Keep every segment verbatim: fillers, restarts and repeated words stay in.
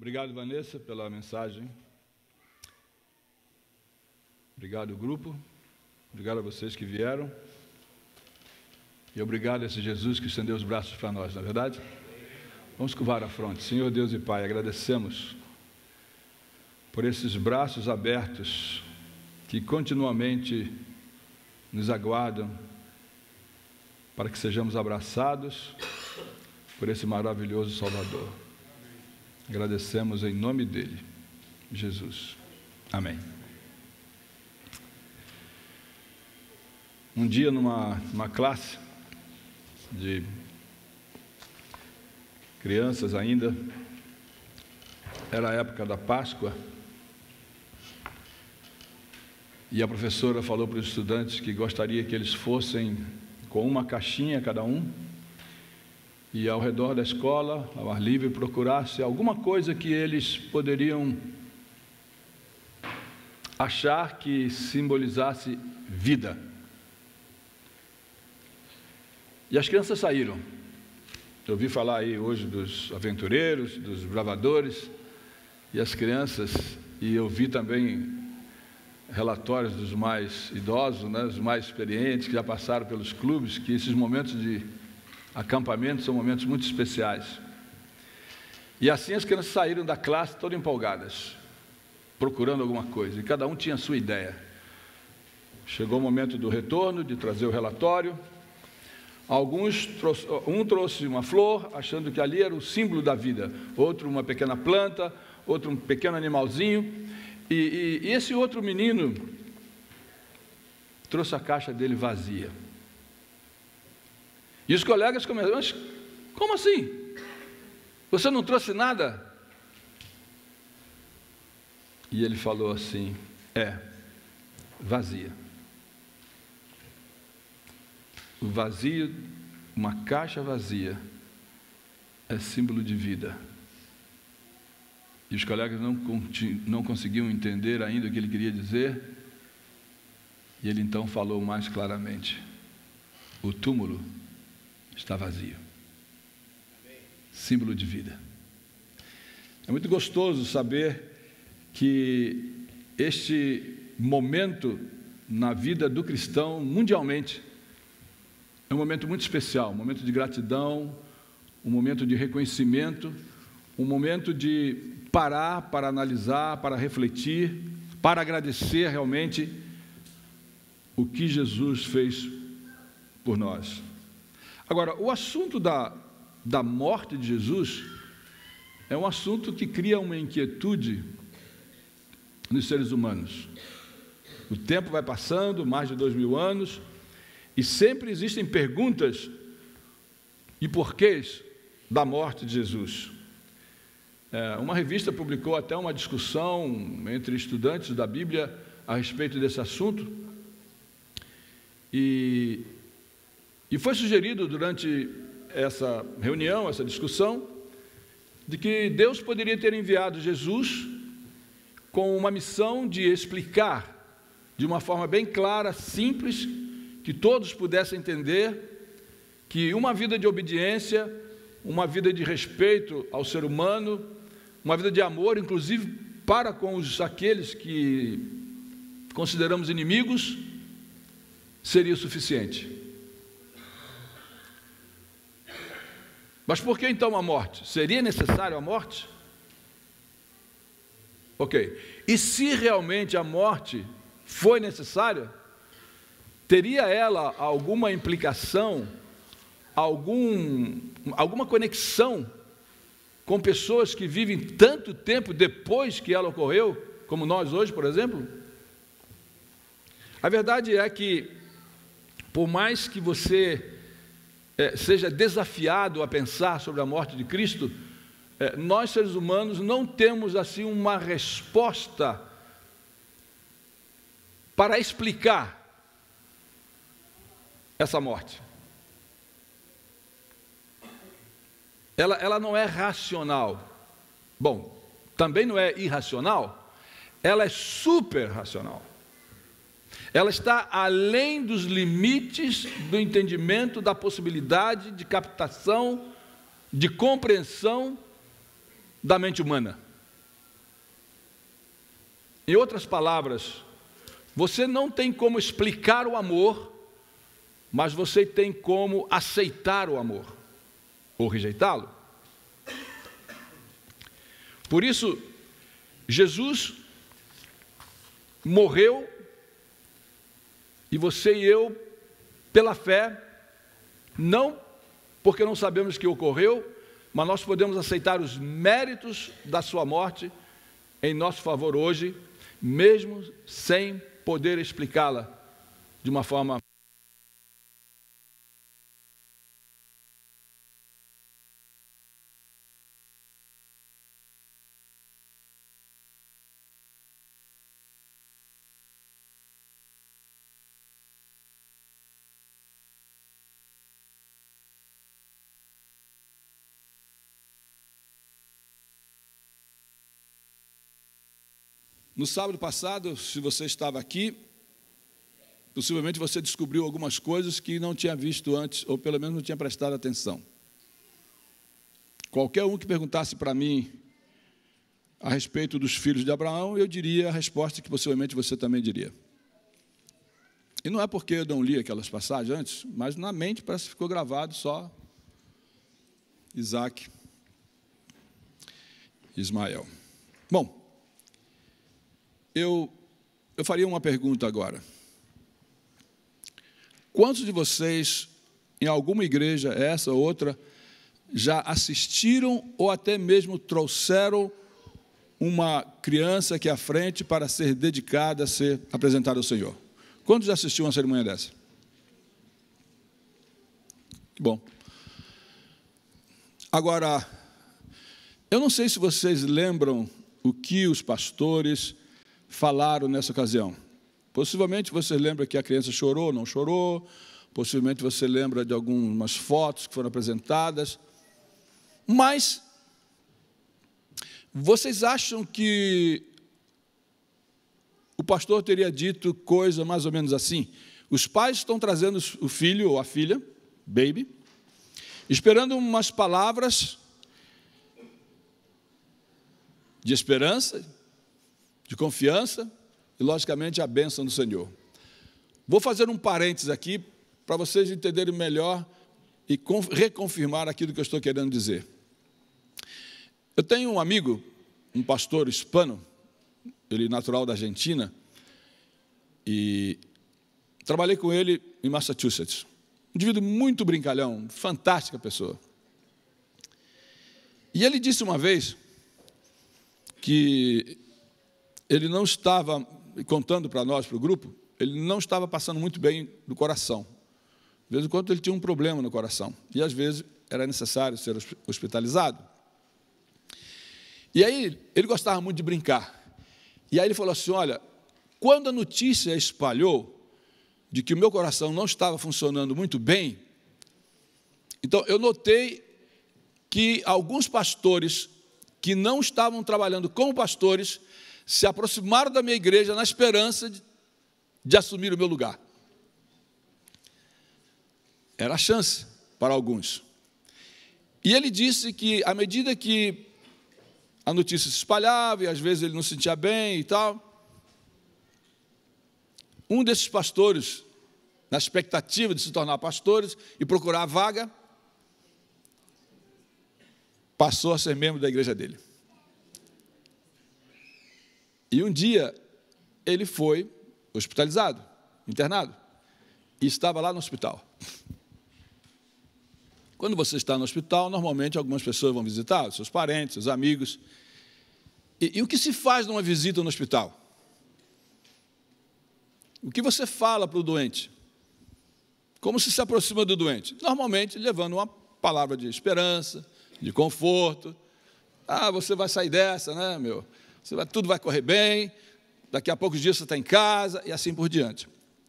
Obrigado, Vanessa, pela mensagem. Obrigado, grupo. Obrigado a vocês que vieram. E obrigado a esse Jesus que estendeu os braços para nós, não é verdade? Vamos curvar a fronte. Senhor Deus e Pai, agradecemos por esses braços abertos que continuamente nos aguardam para que sejamos abraçados por esse maravilhoso Salvador. Agradecemos em nome dele, Jesus. Amém. Um dia, numa, numa classe de crianças ainda, era a época da Páscoa, e a professora falou para os estudantes que gostaria que eles fossem com uma caixinha cada um, e ao redor da escola, ao ar livre, procurasse alguma coisa que eles poderiam achar que simbolizasse vida. E as crianças saíram. Eu ouvi falar aí hoje dos aventureiros, dos bravadores, e as crianças, e eu vi também relatórios dos mais idosos, né, os mais experientes, que já passaram pelos clubes, que esses momentos de acampamento são momentos muito especiais. E assim as crianças saíram da classe todas empolgadas, procurando alguma coisa, e cada um tinha a sua ideia. Chegou o momento do retorno, de trazer o relatório. Alguns, trouxe, um trouxe uma flor, achando que ali era o símbolo da vida, outro uma pequena planta, outro um pequeno animalzinho, e, e, e esse outro menino trouxe a caixa dele vazia. E os colegas começaram: mas como assim? Você não trouxe nada? E ele falou assim: é, vazia. O vazio, uma caixa vazia, é símbolo de vida. E os colegas não, não conseguiam entender ainda o que ele queria dizer, e ele então falou mais claramente: o túmulo está vazio. Símbolo de vida. É muito gostoso saber que este momento na vida do cristão mundialmente é um momento muito especial, um momento de gratidão, um momento de reconhecimento, um momento de parar para analisar, para refletir, para agradecer realmente o que Jesus fez por nós. Agora, o assunto da, da morte de Jesus é um assunto que cria uma inquietude nos seres humanos. O tempo vai passando, mais de dois mil anos, e sempre existem perguntas e porquês da morte de Jesus. É, uma revista publicou até uma discussão entre estudantes da Bíblia a respeito desse assunto, e, e foi sugerido durante essa reunião, essa discussão, de que Deus poderia ter enviado Jesus com uma missão de explicar de uma forma bem clara, simples, que todos pudessem entender, que uma vida de obediência, uma vida de respeito ao ser humano, uma vida de amor, inclusive para com os, aqueles que consideramos inimigos, seria o suficiente. Mas por que então a morte? Seria necessário a morte? Ok. E se realmente a morte foi necessária, teria ela alguma implicação, algum, alguma conexão com pessoas que vivem tanto tempo depois que ela ocorreu, como nós hoje, por exemplo? A verdade é que, por mais que você é, seja desafiado a pensar sobre a morte de Cristo, é, nós, seres humanos, não temos assim uma resposta para explicar essa morte. Ela, ela não é racional. Bom, também não é irracional, ela é super racional. Ela está além dos limites do entendimento, da possibilidade de captação, de compreensão da mente humana. Em outras palavras, você não tem como explicar o amor, mas você tem como aceitar o amor ou rejeitá-lo. Por isso, Jesus morreu e você e eu, pela fé, não porque não sabemos o que ocorreu, mas nós podemos aceitar os méritos da sua morte em nosso favor hoje, mesmo sem poder explicá-la de uma forma. No sábado passado, se você estava aqui, possivelmente você descobriu algumas coisas que não tinha visto antes, ou pelo menos não tinha prestado atenção. Qualquer um que perguntasse para mim a respeito dos filhos de Abraão, eu diria a resposta que possivelmente você também diria. E não é porque eu não li aquelas passagens antes, mas na mente parece que ficou gravado só Isaac e Ismael. Bom, Eu, eu faria uma pergunta agora. Quantos de vocês, em alguma igreja, essa ou outra, já assistiram ou até mesmo trouxeram uma criança aqui à frente para ser dedicada a ser apresentada ao Senhor? Quantos já assistiram uma cerimônia dessa? Que bom. Agora, eu não sei se vocês lembram o que os pastores falaram nessa ocasião. Possivelmente você lembra que a criança chorou, não chorou, possivelmente você lembra de algumas fotos que foram apresentadas, mas vocês acham que o pastor teria dito coisa mais ou menos assim? Os pais estão trazendo o filho ou a filha, baby, esperando umas palavras de esperança, de confiança e, logicamente, a bênção do Senhor. Vou fazer um parênteses aqui para vocês entenderem melhor e reconfirmar aquilo que eu estou querendo dizer. Eu tenho um amigo, um pastor hispano, ele natural da Argentina, e trabalhei com ele em Massachusetts. Um indivíduo muito brincalhão, fantástica pessoa. E ele disse uma vez que ele não estava, contando para nós, para o grupo, ele não estava passando muito bem do coração. De vez em quando ele tinha um problema no coração, e às vezes era necessário ser hospitalizado. E aí ele gostava muito de brincar. E aí ele falou assim, olha, quando a notícia espalhou de que o meu coração não estava funcionando muito bem, então eu notei que alguns pastores que não estavam trabalhando como pastores se aproximaram da minha igreja na esperança de, de assumir o meu lugar. Era a chance para alguns. E ele disse que, à medida que a notícia se espalhava, e às vezes ele não se sentia bem e tal, um desses pastores, na expectativa de se tornar pastores e procurar a vaga, passou a ser membro da igreja dele. E um dia ele foi hospitalizado, internado, e estava lá no hospital. Quando você está no hospital, normalmente algumas pessoas vão visitar, seus parentes, seus amigos. E, e o que se faz numa visita no hospital? O que você fala para o doente? Como se se aproxima do doente? Normalmente levando uma palavra de esperança, de conforto. Ah, você vai sair dessa, né, meu? Você vai, tudo vai correr bem, daqui a poucos dias você está em casa, e assim por diante.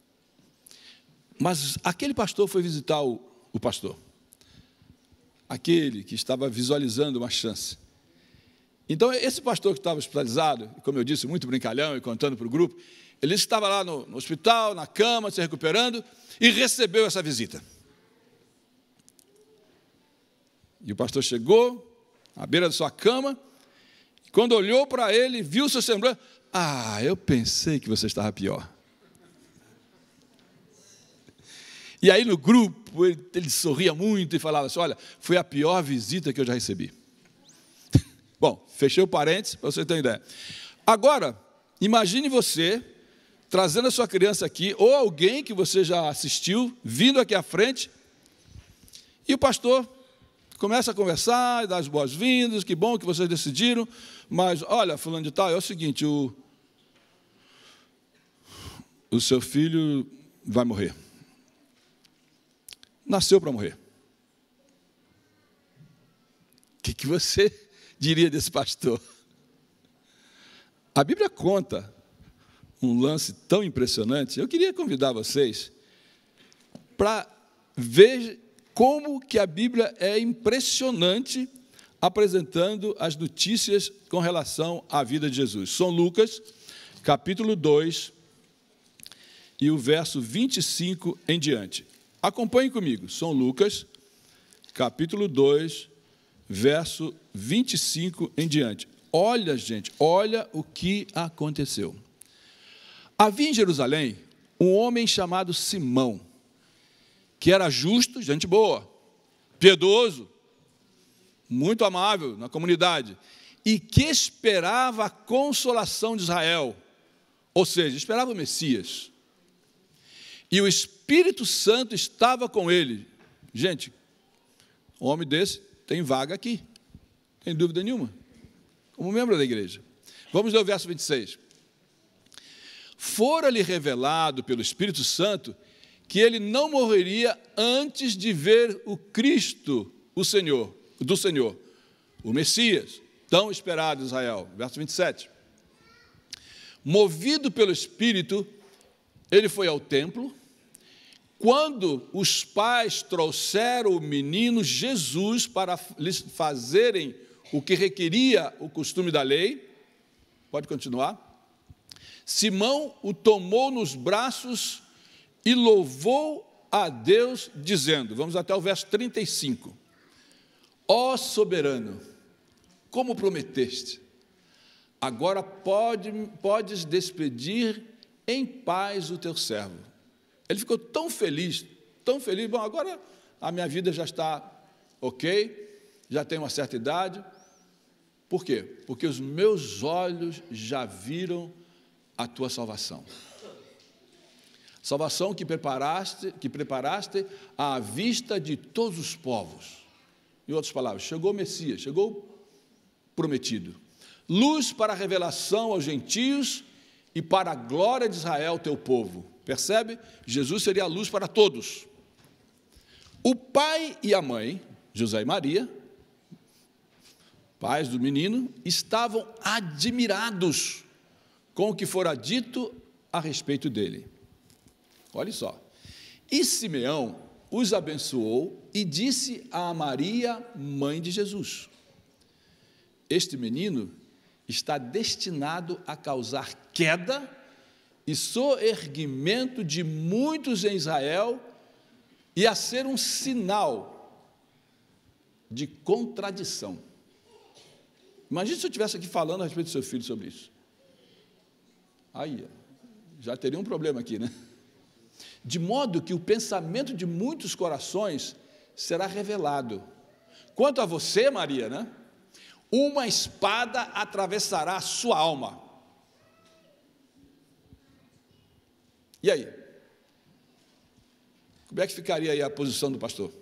Mas aquele pastor foi visitar o, o pastor. Aquele que estava visualizando uma chance. Então, esse pastor que estava hospitalizado, como eu disse, muito brincalhão e contando para o grupo, ele estava lá no, no hospital, na cama, se recuperando, e recebeu essa visita. E o pastor chegou à beira da sua cama, e quando olhou para ele, viu seu semblante, ah, eu pensei que você estava pior. E aí no grupo, ele, ele sorria muito e falava assim, olha, foi a pior visita que eu já recebi. Bom, fechei o parênteses, para você ter uma ideia. Agora, imagine você trazendo a sua criança aqui, ou alguém que você já assistiu, vindo aqui à frente, e o pastor começa a conversar, dá as boas-vindas, que bom que vocês decidiram, mas, olha, fulano de tal, é o seguinte, o, o seu filho vai morrer. Nasceu para morrer. O que, que você diria desse pastor? A Bíblia conta um lance tão impressionante. Eu queria convidar vocês para ver como que a Bíblia é impressionante apresentando as notícias com relação à vida de Jesus. São Lucas, capítulo dois, e o verso vinte e cinco em diante. Acompanhe comigo. São Lucas, capítulo dois, verso vinte e cinco em diante. Olha, gente, olha o que aconteceu. Havia em Jerusalém um homem chamado Simão, que era justo, gente boa, piedoso, muito amável na comunidade, e que esperava a consolação de Israel, ou seja, esperava o Messias. E o Espírito Santo estava com ele. Gente, um homem desse tem vaga aqui, sem dúvida nenhuma, como membro da igreja. Vamos ler o verso vinte e seis. Fora-lhe revelado pelo Espírito Santo que ele não morreria antes de ver o Cristo, o Senhor, do Senhor, o Messias, tão esperado em Israel. Verso vinte e sete. Movido pelo Espírito, ele foi ao templo. Quando os pais trouxeram o menino Jesus para lhes fazerem o que requeria o costume da lei, pode continuar, Simão o tomou nos braços e louvou a Deus, dizendo, vamos até o verso trinta e cinco, ó soberano, como prometeste, agora pode, podes despedir em paz o teu servo. Ele ficou tão feliz, tão feliz, bom, agora a minha vida já está ok, já tenho uma certa idade. Por quê? Porque os meus olhos já viram a tua salvação. Salvação que preparaste, que preparaste à vista de todos os povos. Em outras palavras, chegou o Messias, chegou o prometido. Luz para a revelação aos gentios e para a glória de Israel, teu povo. Percebe? Jesus seria a luz para todos. O pai e a mãe, José e Maria, pais do menino, estavam admirados com o que fora dito a respeito dele. Olha só. E Simeão os abençoou e disse a Maria, mãe de Jesus, este menino está destinado a causar queda e soerguimento de muitos em Israel e a ser um sinal de contradição. Imagina se eu estivesse aqui falando a respeito do seu filho sobre isso. Aí, já teria um problema aqui, né? De modo que o pensamento de muitos corações será revelado. Quanto a você, Maria, né? Uma espada atravessará a sua alma. E aí? Como é que ficaria aí a posição do pastor?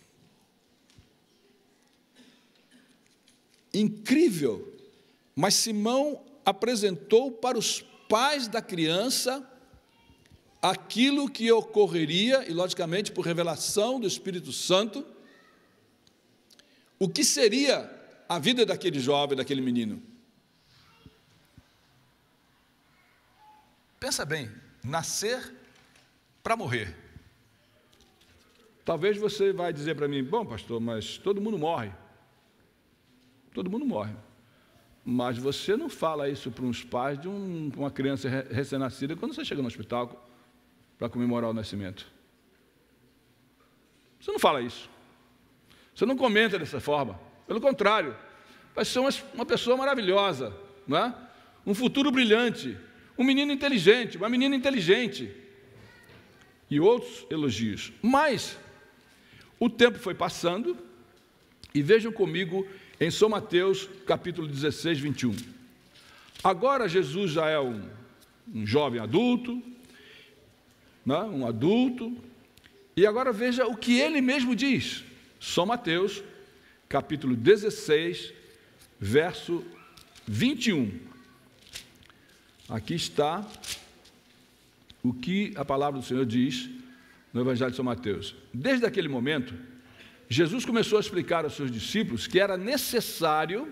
Incrível, mas Simão apresentou para os pais da criança aquilo que ocorreria, e logicamente por revelação do Espírito Santo, o que seria a vida daquele jovem, daquele menino. Pensa bem, nascer para morrer. Talvez você vai dizer para mim, bom pastor, mas todo mundo morre. Todo mundo morre. Mas você não fala isso para uns pais de um, uma criança recém-nascida quando você chega no hospital para comemorar o nascimento. Você não fala isso. Você não comenta dessa forma. Pelo contrário, vai ser uma, uma pessoa maravilhosa, não é? um futuro brilhante, um menino inteligente, uma menina inteligente, e outros elogios. Mas o tempo foi passando, e vejam comigo em São Mateus, capítulo dezesseis, vinte e um. Agora Jesus já é um, um jovem adulto, né? um adulto, e agora veja o que ele mesmo diz. São Mateus, capítulo dezesseis, verso vinte e um. Aqui está o que a palavra do Senhor diz no Evangelho de São Mateus. Desde aquele momento, Jesus começou a explicar aos seus discípulos que era necessário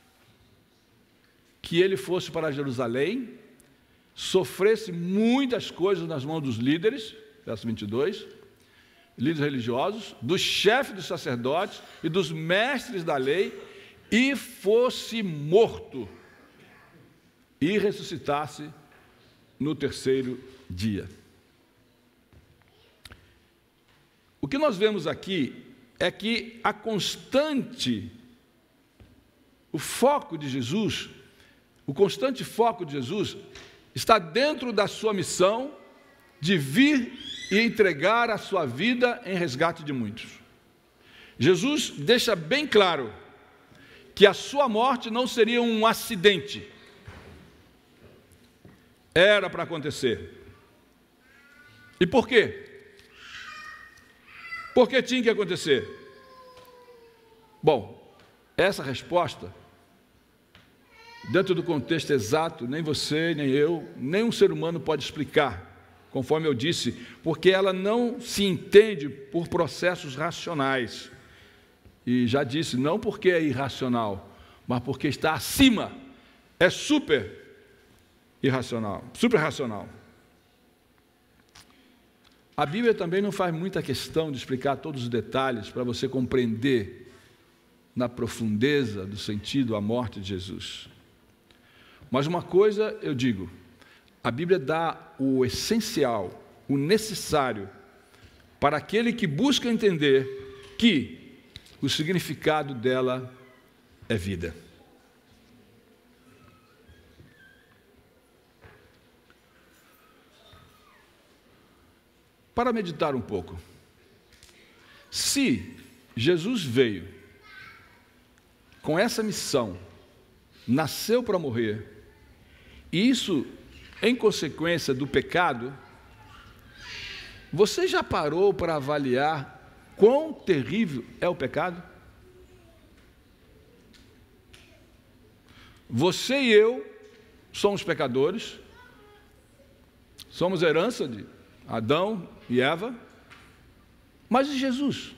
que ele fosse para Jerusalém, sofresse muitas coisas nas mãos dos líderes, verso vinte e dois, líderes religiosos, dos chefes dos sacerdotes e dos mestres da lei, e fosse morto e ressuscitasse no terceiro dia. O que nós vemos aqui é que a constante, o foco de Jesus, o constante foco de Jesus está dentro da sua missão de vir e entregar a sua vida em resgate de muitos. Jesus deixa bem claro que a sua morte não seria um acidente, era para acontecer. E por quê? Por que tinha que acontecer? Bom, essa resposta, dentro do contexto exato, nem você, nem eu, nem um ser humano pode explicar, conforme eu disse, porque ela não se entende por processos racionais. E já disse, não porque é irracional, mas porque está acima, é super irracional, super racional. A Bíblia também não faz muita questão de explicar todos os detalhes para você compreender na profundeza do sentido a morte de Jesus. Mas uma coisa eu digo, a Bíblia dá o essencial, o necessário, para aquele que busca entender que o significado dela é vida. Para meditar um pouco, se Jesus veio com essa missão, nasceu para morrer, e isso em consequência do pecado, você já parou para avaliar quão terrível é o pecado? Você e eu somos pecadores, somos herança de Adão e Eva, mas e Jesus?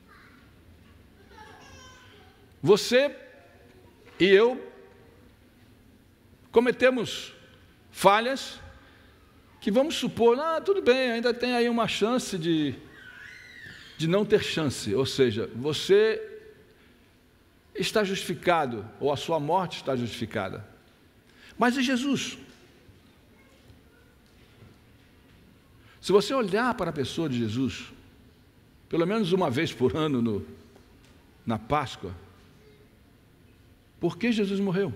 Você e eu cometemos falhas que vamos supor, ah, tudo bem, ainda tem aí uma chance de, de não ter chance, ou seja, você está justificado, ou a sua morte está justificada. Mas e Jesus? Se você olhar para a pessoa de Jesus, pelo menos uma vez por ano no, na Páscoa, por que Jesus morreu?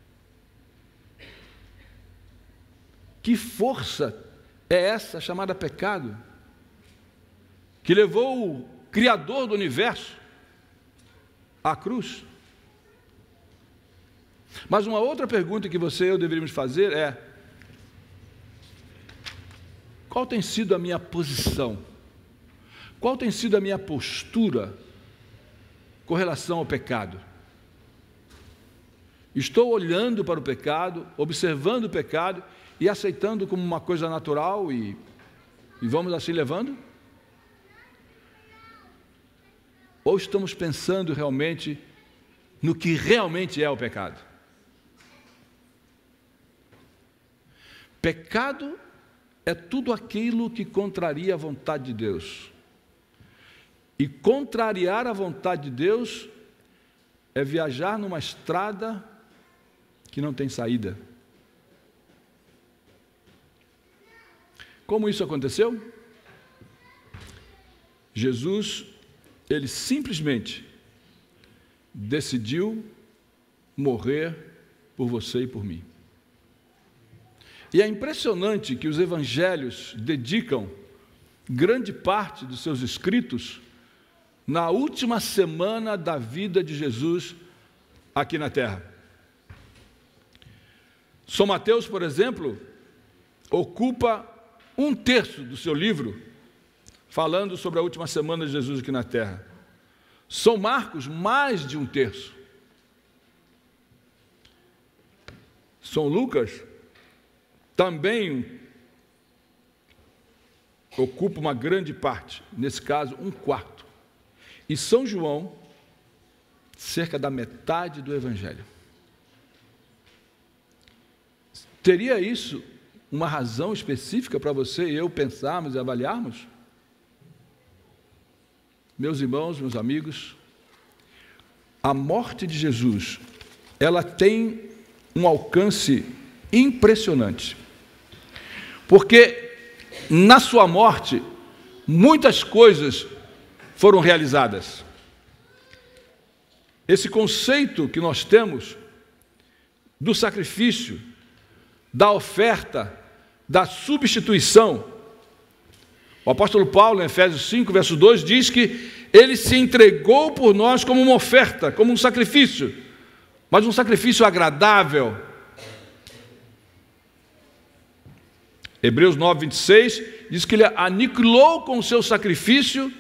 Que força é essa chamada pecado, que levou o Criador do universo à cruz? Mas uma outra pergunta que você e eu deveríamos fazer é: qual tem sido a minha posição? Qual tem sido a minha postura com relação ao pecado? Estou olhando para o pecado, observando o pecado e aceitando como uma coisa natural e, e vamos assim levando? Ou estamos pensando realmente no que realmente é o pecado? Pecado é tudo aquilo que contraria a vontade de Deus. E contrariar a vontade de Deus é viajar numa estrada que não tem saída. Como isso aconteceu? Jesus, ele simplesmente decidiu morrer por você e por mim. E é impressionante que os evangelhos dedicam grande parte dos seus escritos na última semana da vida de Jesus aqui na terra. São Mateus, por exemplo, ocupa um terço do seu livro falando sobre a última semana de Jesus aqui na terra. São Marcos, mais de um terço. São Lucas também ocupa uma grande parte, nesse caso, um quarto. E São João, cerca da metade do Evangelho. Teria isso uma razão específica para você e eu pensarmos e avaliarmos? Meus irmãos, meus amigos, a morte de Jesus, ela tem um alcance impressionante. Porque na sua morte, muitas coisas foram realizadas. Esse conceito que nós temos do sacrifício, da oferta, da substituição. O apóstolo Paulo, em Efésios cinco, verso dois, diz que ele se entregou por nós como uma oferta, como um sacrifício, mas um sacrifício agradável. Hebreus nove, vinte e seis, diz que ele aniquilou com o seu sacrifício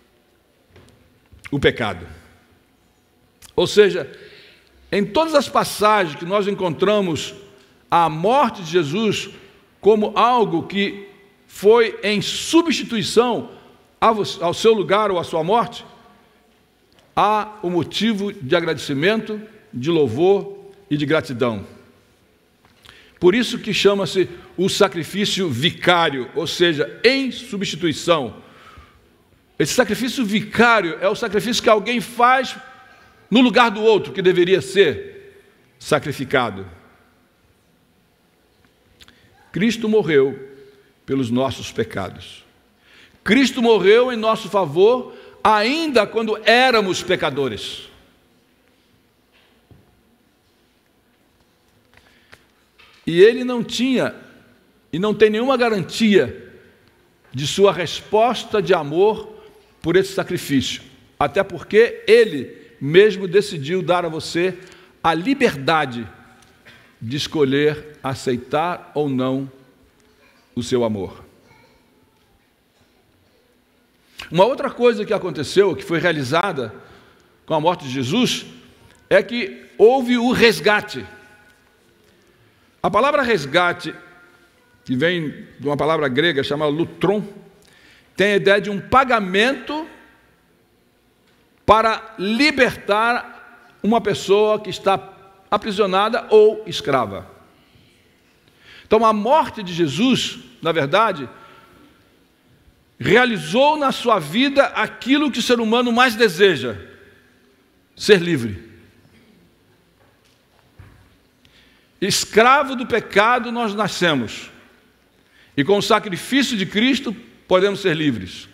o pecado. Ou seja, em todas as passagens que nós encontramos a morte de Jesus como algo que foi em substituição ao seu lugar ou à sua morte, há o motivo de agradecimento, de louvor e de gratidão. Por isso que chama-se o sacrifício vicário, ou seja, em substituição. Esse sacrifício vicário é o sacrifício que alguém faz no lugar do outro que deveria ser sacrificado. Cristo morreu pelos nossos pecados. Cristo morreu em nosso favor, ainda quando éramos pecadores. E ele não tinha, e não tem nenhuma garantia de sua resposta de amor por esse sacrifício. Até porque ele mesmo decidiu dar a você a liberdade de escolher aceitar ou não o seu amor. Uma outra coisa que aconteceu, que foi realizada com a morte de Jesus, é que houve o resgate. A palavra resgate, que vem de uma palavra grega chamada lutron, tem a ideia de um pagamento para libertar uma pessoa que está aprisionada ou escrava. Então, a morte de Jesus, na verdade, realizou na sua vida aquilo que o ser humano mais deseja: ser livre. Escravo do pecado nós nascemos, e com o sacrifício de Cristo podemos ser livres.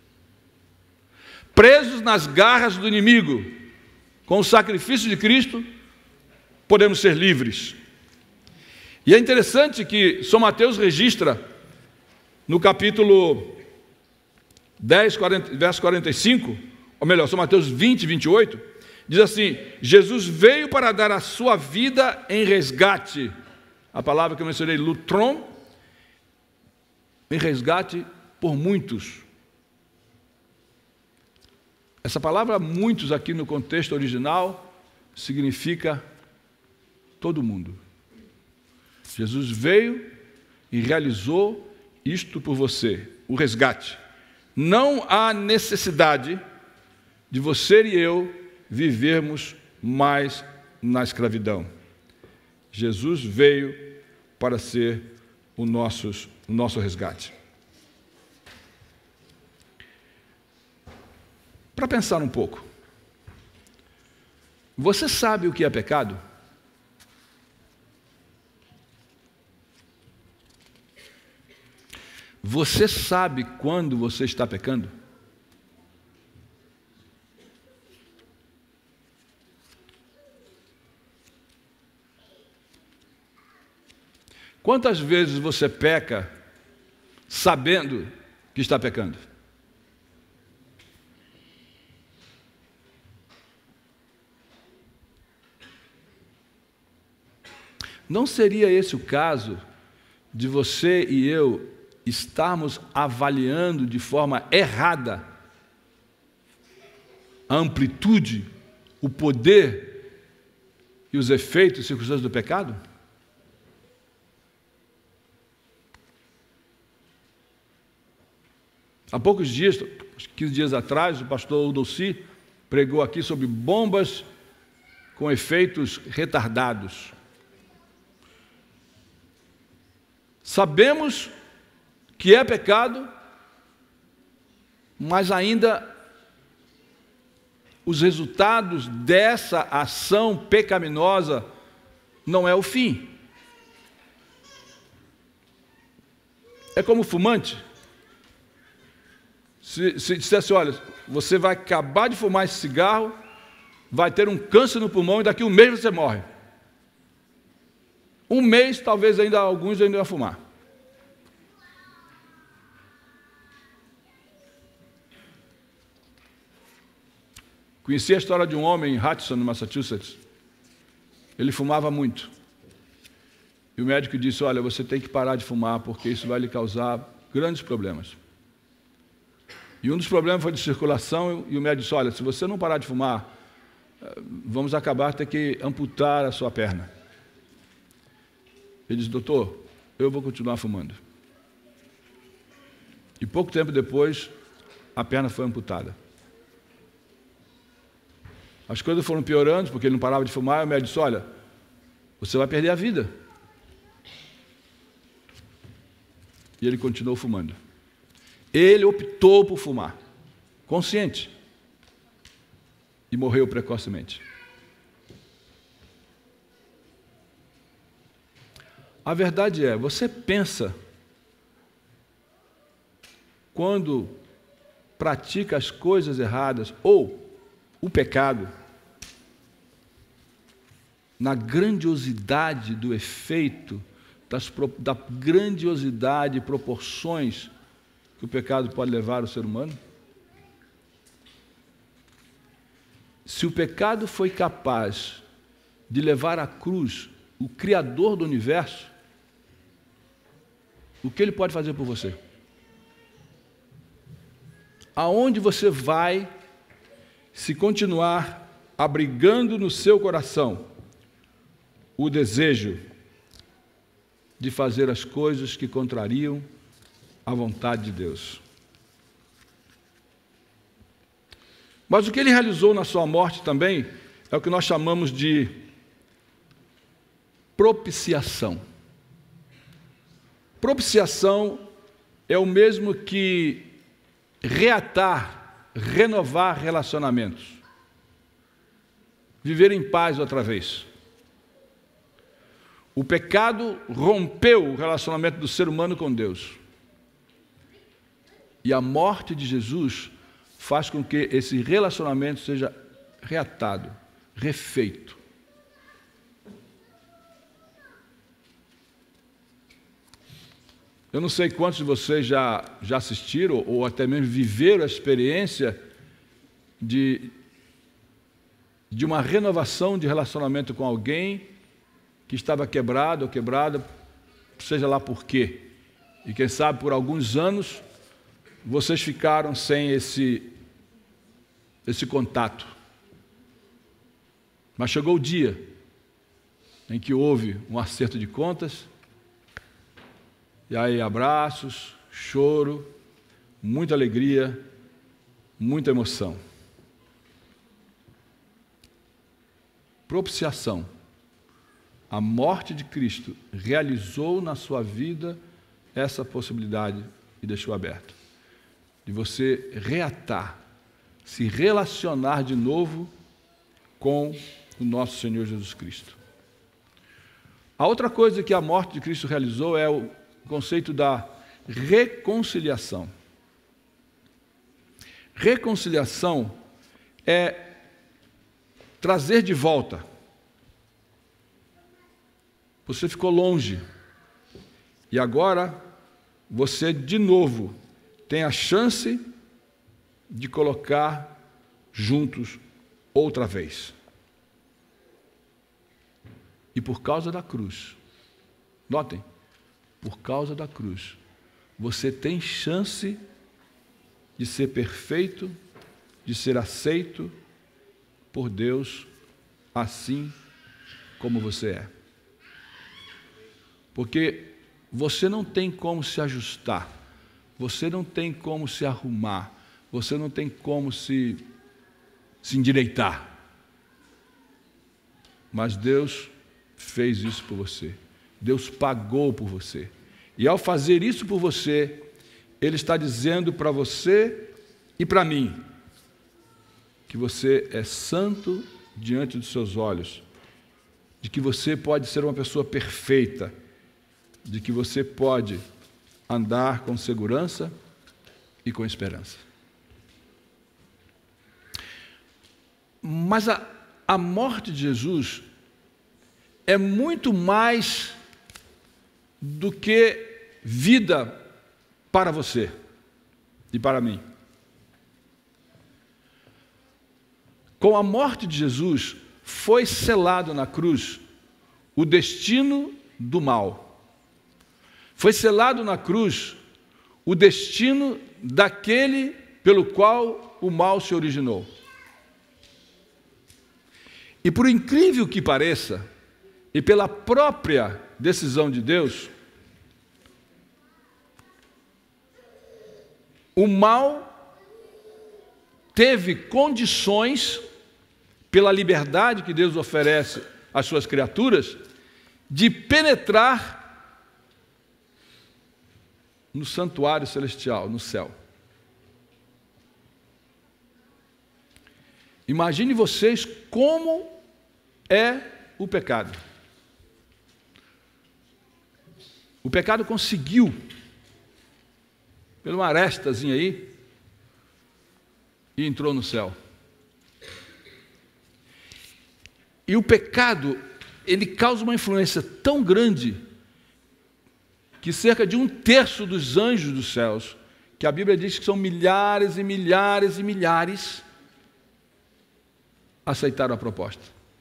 Presos nas garras do inimigo, com o sacrifício de Cristo podemos ser livres. E é interessante que São Mateus registra no capítulo dez, quarenta, verso quarenta e cinco, ou melhor, São Mateus vinte, vinte e oito, diz assim: Jesus veio para dar a sua vida em resgate. A palavra que eu mencionei, lutron, em resgate por muitos. Essa palavra muitos aqui no contexto original significa todo mundo. Jesus veio e realizou isto por você, o resgate. Não há necessidade de você e eu vivermos mais na escravidão. Jesus veio para ser o nosso, o nosso resgate. Para pensar um pouco, você sabe o que é pecado? Você sabe quando você está pecando? Quantas vezes você peca sabendo que está pecando? Não seria esse o caso de você e eu estarmos avaliando de forma errada a amplitude, o poder e os efeitos e circunstâncias do pecado? Há poucos dias, quinze dias atrás, o pastor Udolci pregou aqui sobre bombas com efeitos retardados. Sabemos que é pecado, mas ainda os resultados dessa ação pecaminosa não é o fim. É como o fumante. Se, se dissesse, olha, você vai acabar de fumar esse cigarro, vai ter um câncer no pulmão e daqui a um mês você morre. Um mês, talvez ainda alguns ainda iam fumar. Conheci a história de um homem em Hudson, no Massachusetts. Ele fumava muito. E o médico disse, olha, você tem que parar de fumar, porque isso vai lhe causar grandes problemas. E um dos problemas foi de circulação, e o médico disse, olha, se você não parar de fumar, vamos acabar ter que amputar a sua perna. Ele disse, doutor, eu vou continuar fumando. E pouco tempo depois, a perna foi amputada. As coisas foram piorando, porque ele não parava de fumar, e o médico disse, olha, você vai perder a vida. E ele continuou fumando. Ele optou por fumar, consciente, e morreu precocemente. A verdade é, você pensa, quando pratica as coisas erradas, ou o pecado, na grandiosidade do efeito, das, da grandiosidade e proporções que o pecado pode levar ao ser humano? Se o pecado foi capaz de levar à cruz o Criador do universo, o que ele pode fazer por você? Aonde você vai se continuar abrigando no seu coração o desejo de fazer as coisas que contrariam a vontade de Deus? Mas o que ele realizou na sua morte também é o que nós chamamos de propiciação. Propiciação é o mesmo que reatar, renovar relacionamentos, viver em paz outra vez. O pecado rompeu o relacionamento do ser humano com Deus. E a morte de Jesus faz com que esse relacionamento seja reatado, refeito. Eu não sei quantos de vocês já, já assistiram ou até mesmo viveram a experiência de, de uma renovação de relacionamento com alguém que estava quebrado ou quebrada, seja lá por quê. E quem sabe por alguns anos vocês ficaram sem esse, esse contato. Mas chegou o dia em que houve um acerto de contas, e aí abraços, choro, muita alegria, muita emoção. Propiciação. A morte de Cristo realizou na sua vida essa possibilidade e deixou aberto. De você reatar, se relacionar de novo com o nosso Senhor Jesus Cristo. A outra coisa que a morte de Cristo realizou é o conceito da reconciliação. Reconciliação é trazer de volta. Você ficou longe, E agora, você de novo tem a chance de colocar juntos outra vez. E por causa da cruz, notem, por causa da cruz, você tem chance de ser perfeito, de ser aceito por Deus, assim como você é. Porque você não tem como se ajustar, você não tem como se arrumar, você não tem como se, se endireitar. Mas Deus fez isso por você. Deus pagou por você. E ao fazer isso por você, Ele está dizendo para você e para mim que você é santo diante dos seus olhos, de que você pode ser uma pessoa perfeita, de que você pode andar com segurança e com esperança. Mas a, a morte de Jesus é muito mais do que vida para você e para mim. Com a morte de Jesus, foi selado na cruz o destino do mal. Foi selado na cruz o destino daquele pelo qual o mal se originou. E por incrível que pareça, e pela própria decisão de Deus, o mal teve condições, pela liberdade que Deus oferece às suas criaturas, de penetrar no santuário celestial, no céu. Imagine vocês como é o pecado. O pecado conseguiu, pela uma arestazinha aí, e entrou no céu. E o pecado, ele causa uma influência tão grande que cerca de um terço dos anjos dos céus, que a Bíblia diz que são milhares e milhares e milhares, aceitaram a proposta.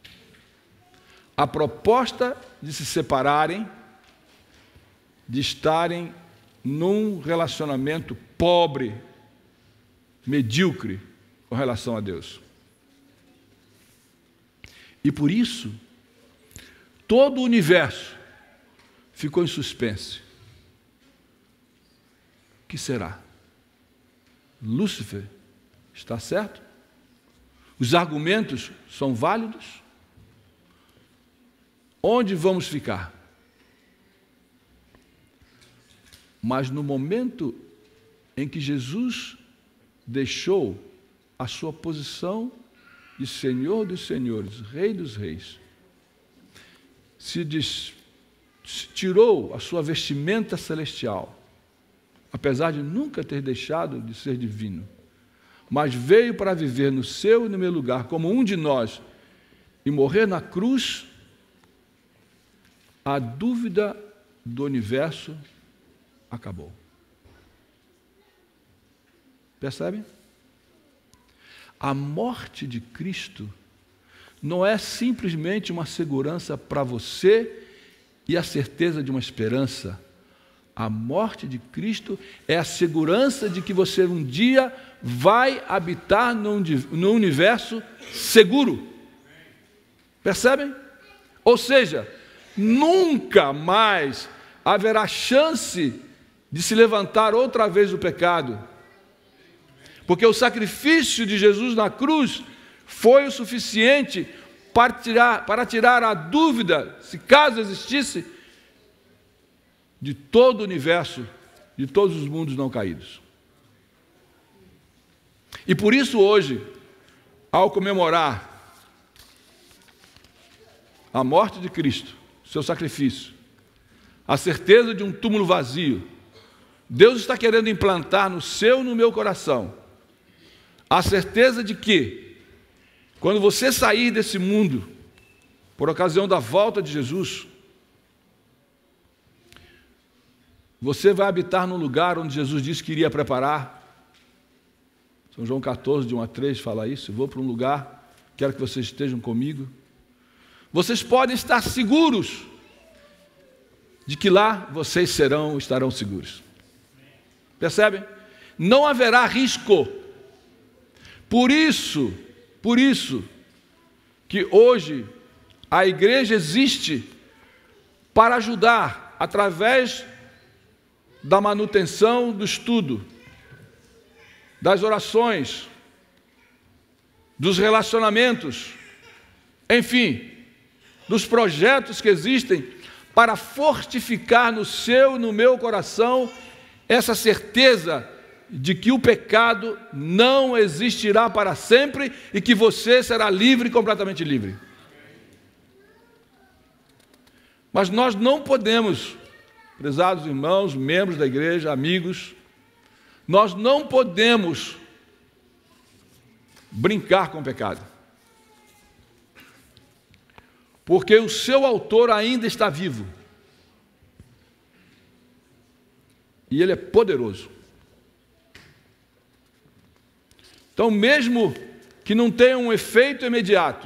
A proposta de se separarem, de estarem num relacionamento pobre, medíocre, com relação a Deus. E por isso, todo o universo ficou em suspense. O que será? Lúcifer está certo? Os argumentos são válidos? Onde vamos ficar? Mas no momento em que Jesus deixou a sua posição de Senhor dos Senhores, Rei dos Reis, se, des, se tirou a sua vestimenta celestial, apesar de nunca ter deixado de ser divino, mas veio para viver no seu e no meu lugar, como um de nós, e morrer na cruz, a dúvida do universo acabou. Percebem? A morte de Cristo não é simplesmente uma segurança para você e a certeza de uma esperança. A morte de Cristo é a segurança de que você um dia vai habitar no universo seguro. Percebem? Ou seja, nunca mais haverá chance de se levantar outra vez do pecado. Porque o sacrifício de Jesus na cruz foi o suficiente para tirar, para tirar a dúvida, se caso existisse, de todo o universo, de todos os mundos não caídos. E por isso hoje, ao comemorar a morte de Cristo, seu sacrifício, a certeza de um túmulo vazio, Deus está querendo implantar no seu e no meu coração a certeza de que, quando você sair desse mundo, por ocasião da volta de Jesus, Você vai habitar num lugar onde Jesus disse que iria preparar. São João quatorze, de um a três, fala isso. Eu vou para um lugar, quero que vocês estejam comigo. Vocês podem estar seguros de que lá vocês serão, estarão seguros. Percebem? Não haverá risco. Por isso, por isso, que hoje a igreja existe para ajudar, através da manutenção do estudo, das orações, dos relacionamentos, enfim, dos projetos que existem para fortificar no seu e no meu coração essa certeza de que o pecado não existirá para sempre e que você será livre, completamente livre. Mas nós não podemos, prezados irmãos, membros da igreja, amigos, nós não podemos brincar com o pecado. Porque o seu autor ainda está vivo. E ele é poderoso. Então, mesmo que não tenha um efeito imediato,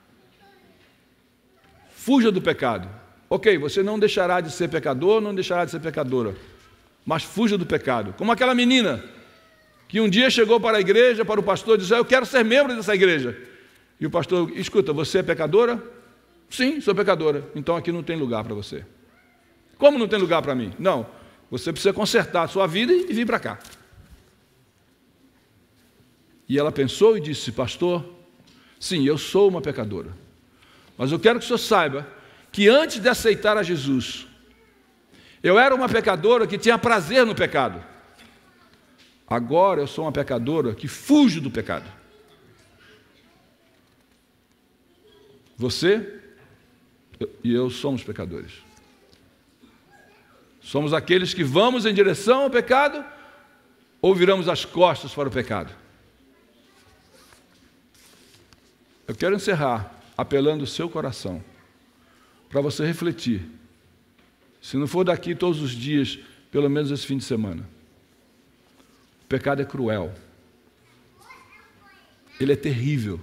fuja do pecado. Ok, você não deixará de ser pecador, não deixará de ser pecadora, mas fuja do pecado. Como aquela menina que um dia chegou para a igreja, para o pastor, e disse: eu quero ser membro dessa igreja. E o pastor: escuta, você é pecadora? Sim, sou pecadora. Então aqui não tem lugar para você. Como não tem lugar para mim? Não, você precisa consertar a sua vida e vir para cá. E ela pensou e disse: pastor, sim, eu sou uma pecadora, mas eu quero que o senhor saiba que antes de aceitar a Jesus, eu era uma pecadora que tinha prazer no pecado. Agora eu sou uma pecadora que fujo do pecado. Você e eu somos pecadores. Somos aqueles que vamos em direção ao pecado ou viramos as costas para o pecado. Eu quero encerrar apelando o seu coração para você refletir. Se não for daqui todos os dias, pelo menos esse fim de semana. O pecado é cruel. Ele é terrível.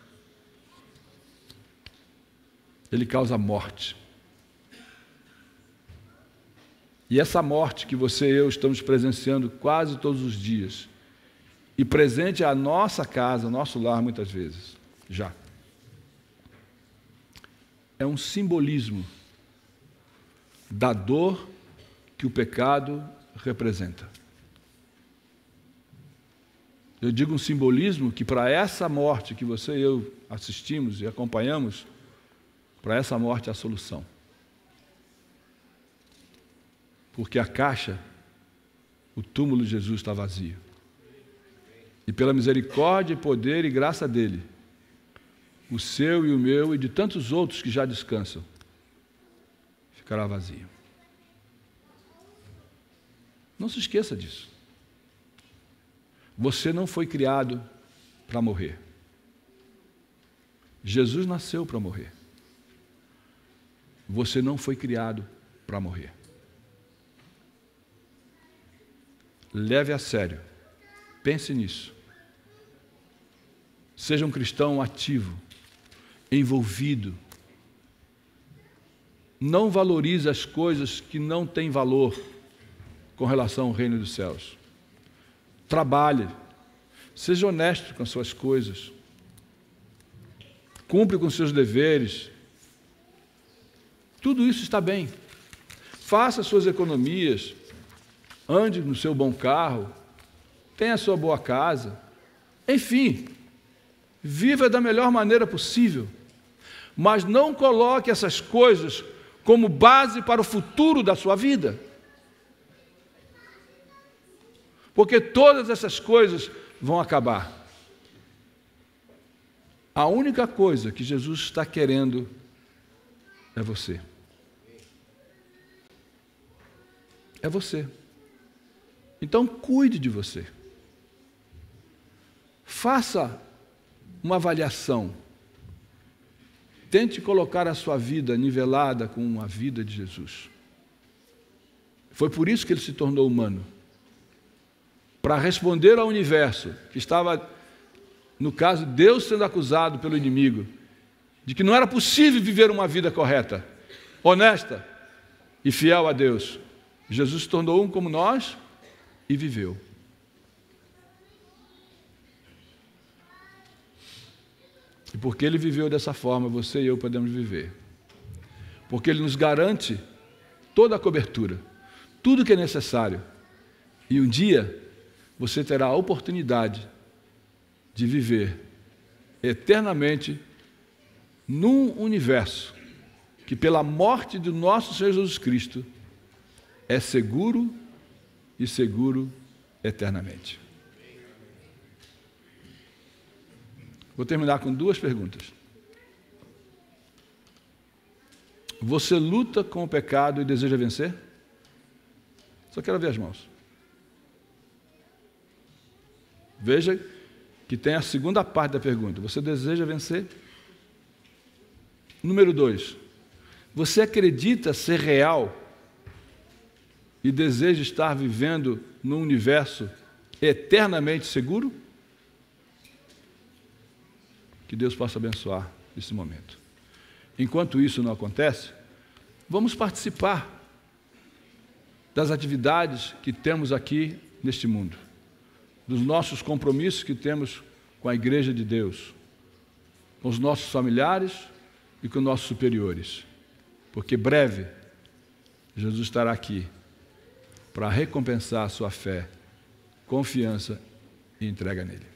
Ele causa morte. E essa morte que você e eu estamos presenciando quase todos os dias, e presente à nossa casa, ao nosso lar muitas vezes, já, é um simbolismo da dor que o pecado representa. Eu digo um simbolismo que para essa morte que você e eu assistimos e acompanhamos, para essa morte há solução. Porque a caixa, o túmulo de Jesus está vazio. E pela misericórdia, e poder e graça dele, o seu e o meu e de tantos outros que já descansam, ficará vazio. Não se esqueça disso. Você não foi criado para morrer. Jesus nasceu para morrer. Você não foi criado para morrer. Leve a sério. Pense nisso. Seja um cristão ativo, envolvido. Não valorize as coisas que não têm valor com relação ao reino dos céus. Trabalhe. Seja honesto com as suas coisas. Cumpre com seus deveres. Tudo isso está bem. Faça suas economias. Ande no seu bom carro. Tenha a sua boa casa. Enfim, viva da melhor maneira possível. Mas não coloque essas coisas como base para o futuro da sua vida. Porque todas essas coisas vão acabar. A única coisa que Jesus está querendo é você. É você. Então, cuide de você. Faça uma avaliação. Tente colocar a sua vida nivelada com a vida de Jesus. Foi por isso que ele se tornou humano. Para responder ao universo, que estava, no caso, Deus sendo acusado pelo inimigo, de que não era possível viver uma vida correta, honesta e fiel a Deus. Jesus se tornou um como nós e viveu. E porque ele viveu dessa forma, você e eu podemos viver. Porque ele nos garante toda a cobertura, tudo que é necessário. E um dia você terá a oportunidade de viver eternamente num universo que, pela morte do nosso Senhor Jesus Cristo, é seguro e seguro eternamente. Vou terminar com duas perguntas. Você luta com o pecado e deseja vencer? Só quero ver as mãos. Veja que tem a segunda parte da pergunta. Você deseja vencer? Número dois. Você acredita ser real e deseja estar vivendo num universo eternamente seguro? Que Deus possa abençoar esse momento. Enquanto isso não acontece, vamos participar das atividades que temos aqui neste mundo, dos nossos compromissos que temos com a Igreja de Deus, com os nossos familiares e com nossos superiores, porque breve Jesus estará aqui para recompensar a sua fé, confiança e entrega nele.